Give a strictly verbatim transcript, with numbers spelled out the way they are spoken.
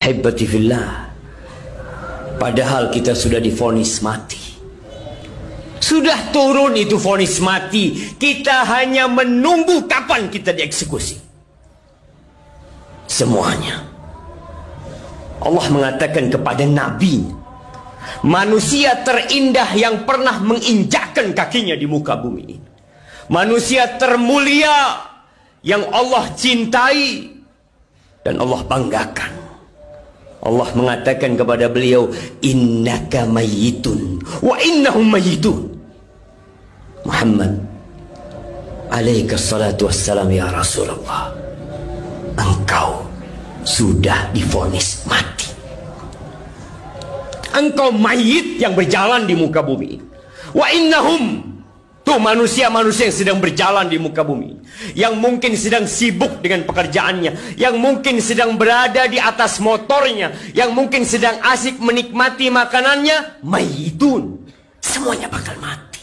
Hibbati fillah, padahal kita sudah divonis mati. Sudah turun itu vonis mati. Kita hanya menunggu kapan kita dieksekusi. Semuanya. Allah mengatakan kepada Nabi, manusia terindah yang pernah menginjakkan kakinya di muka bumi ini, manusia termulia yang Allah cintai dan Allah banggakan. Allah mengatakan kepada beliau, innaka mayyitun wa innahum mayyitun. Muhammad alaika salatu wassalam ya Rasulullah, engkau sudah divonis mati. Engkau mayit yang berjalan di muka bumi. Wa innahum, tuh manusia-manusia yang sedang berjalan di muka bumi, yang mungkin sedang sibuk dengan pekerjaannya, yang mungkin sedang berada di atas motornya, yang mungkin sedang asik menikmati makanannya, mayitun, semuanya bakal mati.